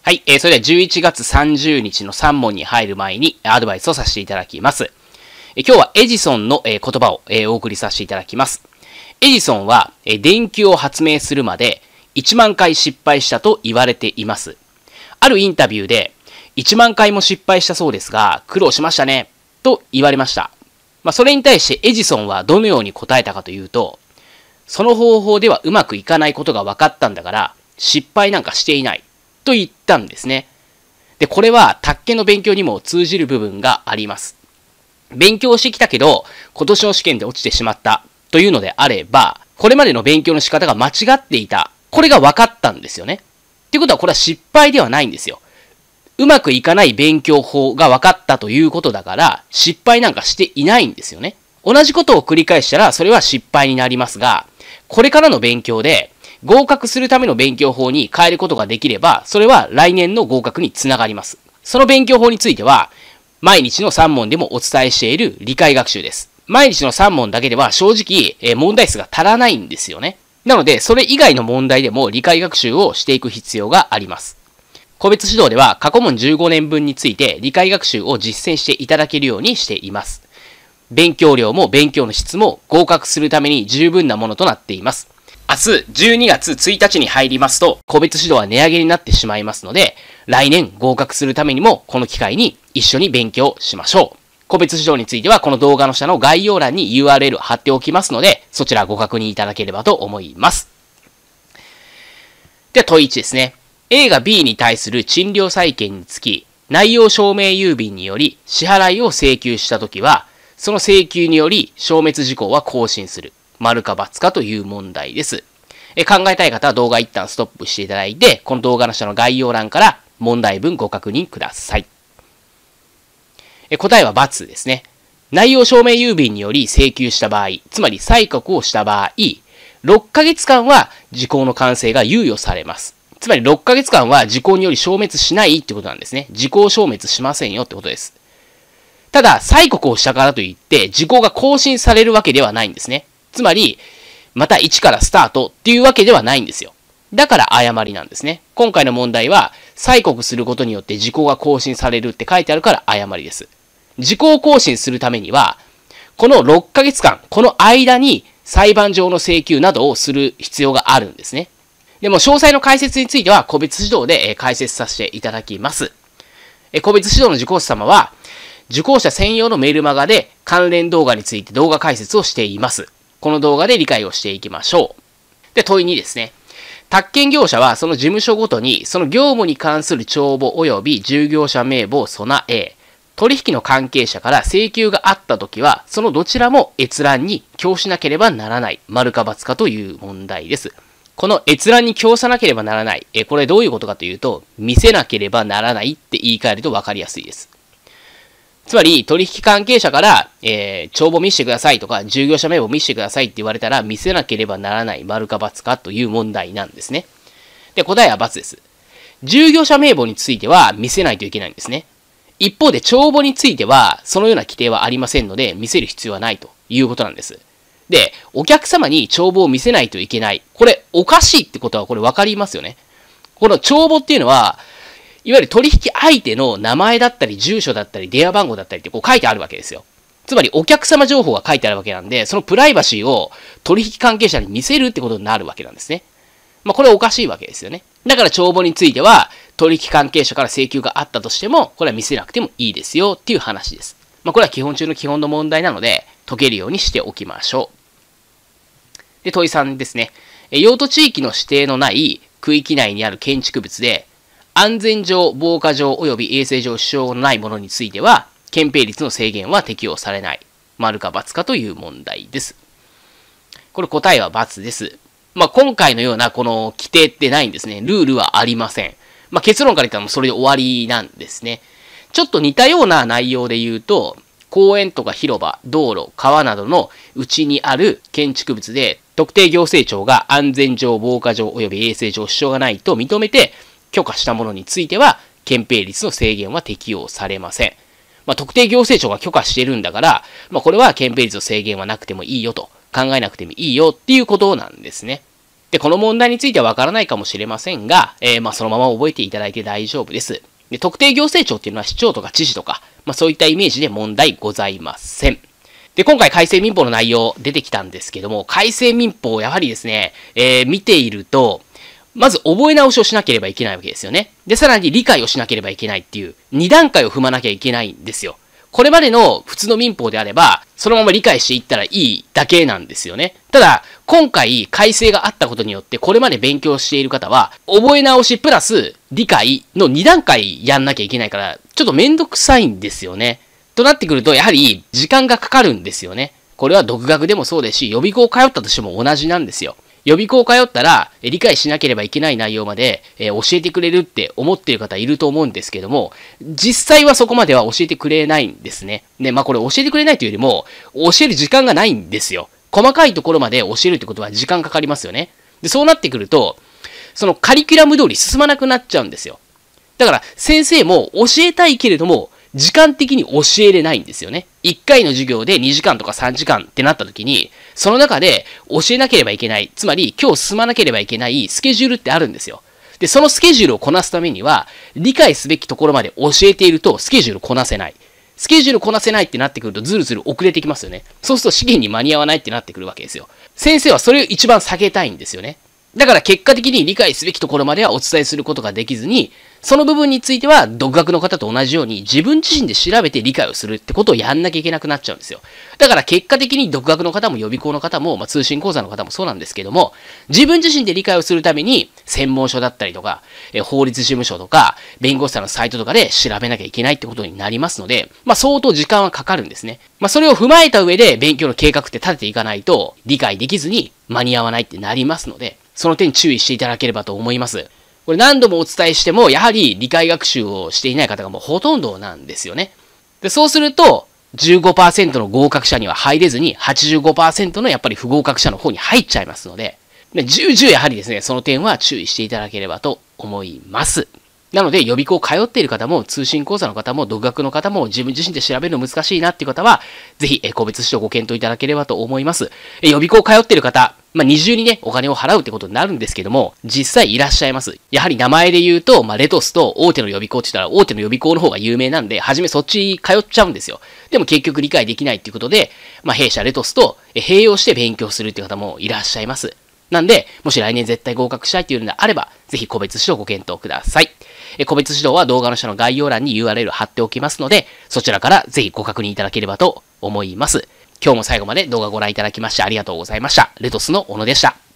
はい、それでは11月30日の3問に入る前にアドバイスをさせていただきます。今日はエジソンの言葉をお送りさせていただきます。エジソンは電球を発明するまで1万回失敗したと言われています。あるインタビューで1万回も失敗したそうですが苦労しましたねと言われました。それに対してエジソンはどのように答えたかというと、その方法ではうまくいかないことが分かったんだから失敗なんかしていないと言ったんですね。で、これは宅建の勉強にも通じる部分があります。勉強してきたけど今年の試験で落ちてしまったというのであれば、これまでの勉強の仕方が間違っていた。これが分かったんですよね。っていうことはこれは失敗ではないんですよ。うまくいかない勉強法が分かったということだから失敗なんかしていないんですよね。同じことを繰り返したらそれは失敗になりますが、これからの勉強で合格するための勉強法に変えることができれば、それは来年の合格につながります。その勉強法については、毎日の3問でもお伝えしている理解学習です。毎日の3問だけでは正直問題数が足らないんですよね。なので、それ以外の問題でも理解学習をしていく必要があります。個別指導では過去問15年分について理解学習を実践していただけるようにしています。勉強量も勉強の質も合格するために十分なものとなっています。明日12月1日に入りますと、個別指導は値上げになってしまいますので、来年合格するためにもこの機会に一緒に勉強しましょう。個別指導についてはこの動画の下の概要欄に URL 貼っておきますので、そちらご確認いただければと思います。では問1ですね。A が B に対する賃料債権につき、内容証明郵便により支払いを請求したときは、その請求により消滅事項は更新する。丸か×かという問題です。考えたい方は動画一旦ストップしていただいて、この動画の下の概要欄から問題文ご確認ください。答えは×ですね。内容証明郵便により請求した場合、つまり催告をした場合、6ヶ月間は時効の完成が猶予されます。つまり6ヶ月間は時効により消滅しないってことなんですね。時効消滅しませんよってことです。ただ、催告をしたからといって時効が更新されるわけではないんですね。つまり、また1からスタートっていうわけではないんですよ。だから誤りなんですね。今回の問題は、催告することによって時効が更新されるって書いてあるから誤りです。時効更新するためには、この6ヶ月間、この間に裁判上の請求などをする必要があるんですね。でも詳細の解説については個別指導で解説させていただきます。個別指導の受講者様は、受講者専用のメルマガで関連動画について動画解説をしています。この動画で理解をしていきましょう。で、問い2ですね。宅建業者はその事務所ごとにその業務に関する帳簿及び従業者名簿を備え、取引の関係者から請求があったときは、そのどちらも閲覧に供しなければならない。丸か×かという問題です。この閲覧に供さなければならない。これどういうことかというと、見せなければならないって言い換えると分かりやすいです。つまり、取引関係者から、帳簿見せてくださいとか、従業者名簿見せてくださいって言われたら、見せなければならない、丸か×かという問題なんですね。で、答えは×です。従業者名簿については見せないといけないんですね。一方で、帳簿については、そのような規定はありませんので、見せる必要はないということなんです。で、お客様に帳簿を見せないといけない。これ、おかしいってことは、これ分かりますよね。この帳簿っていうのは、いわゆる取引相手の名前だったり、住所だったり、電話番号だったりってこう書いてあるわけですよ。つまりお客様情報が書いてあるわけなんで、そのプライバシーを取引関係者に見せるってことになるわけなんですね。これおかしいわけですよね。だから帳簿については、取引関係者から請求があったとしても、これは見せなくてもいいですよっていう話です。これは基本中の基本の問題なので、解けるようにしておきましょう。で、問い3ですね。用途地域の指定のない区域内にある建築物で、安全上、防火上及び衛生上支障のないものについては、憲兵率の制限は適用されない。丸か×かという問題です。これ答えは×です。今回のようなこの規定ってないんですね。ルールはありません。結論から言ったらそれで終わりなんですね。ちょっと似たような内容で言うと、公園とか広場、道路、川などのうちにある建築物で、特定行政庁が安全上、防火上及び衛生上支障がないと認めて、許可したものについては、憲兵率の制限は適用されません。特定行政庁が許可してるんだから、これは憲兵率の制限はなくてもいいよと、考えなくてもいいよっていうことなんですね。 で、この問題についてはわからないかもしれませんが、そのまま覚えていただいて大丈夫です。で、特定行政庁っていうのは市長とか知事とか、そういったイメージで問題ございません。で、今回改正民法の内容出てきたんですけども、改正民法をやはりですね、見ていると、まず覚え直しをしなければいけないわけですよね。で、さらに理解をしなければいけないっていう、2段階を踏まなきゃいけないんですよ。これまでの普通の民法であれば、そのまま理解していったらいいだけなんですよね。ただ、今回改正があったことによって、これまで勉強している方は、覚え直しプラス理解の2段階やんなきゃいけないから、ちょっとめんどくさいんですよね。となってくると、やはり時間がかかるんですよね。これは独学でもそうですし、予備校通ったとしても同じなんですよ。予備校通ったら、理解しなければいけない内容まで、教えてくれるって思っている方いると思うんですけども、実際はそこまでは教えてくれないんですね。で、これ教えてくれないというよりも、教える時間がないんですよ。細かいところまで教えるってことは時間かかりますよね。で、そうなってくると、そのカリキュラム通り進まなくなっちゃうんですよ。だから、先生も教えたいけれども、時間的に教えれないんですよね。1回の授業で2時間とか3時間ってなった時に、その中で教えなければいけない、つまり今日進まなければいけないスケジュールってあるんですよ。で、そのスケジュールをこなすためには、理解すべきところまで教えているとスケジュールこなせない。スケジュールこなせないってなってくるとずるずる遅れてきますよね。そうすると試験に間に合わないってなってくるわけですよ。先生はそれを一番避けたいんですよね。だから結果的に理解すべきところまではお伝えすることができずに、その部分については独学の方と同じように自分自身で調べて理解をするってことをやんなきゃいけなくなっちゃうんですよ。だから結果的に独学の方も予備校の方も、通信講座の方もそうなんですけども、自分自身で理解をするために専門書だったりとか、法律事務所とか、弁護士さんのサイトとかで調べなきゃいけないってことになりますので、相当時間はかかるんですね。それを踏まえた上で勉強の計画って立てていかないと理解できずに間に合わないってなりますので、その点注意していただければと思います。これ何度もお伝えしても、やはり理解学習をしていない方がもうほとんどなんですよね。で、そうすると、15% の合格者には入れずに、85% のやっぱり不合格者の方に入っちゃいますので、重々やはりですね、その点は注意していただければと思います。なので、予備校通っている方も、通信講座の方も、独学の方も、自分自身で調べるの難しいなっていう方は、ぜひ、個別指導ご検討いただければと思います。予備校通っている方、二重にね、お金を払うってことになるんですけども、実際いらっしゃいます。やはり名前で言うと、レトスと大手の予備校って言ったら、大手の予備校の方が有名なんで、はじめそっち通っちゃうんですよ。でも結局理解できないっていうことで、弊社レトスと併用して勉強するっていう方もいらっしゃいます。なんで、もし来年絶対合格したいっていうのであれば、ぜひ個別指導ご検討ください。個別指導は動画の下の概要欄に URL 貼っておきますので、そちらからぜひご確認いただければと思います。今日も最後まで動画ご覧いただきましてありがとうございました。レトスの小野でした。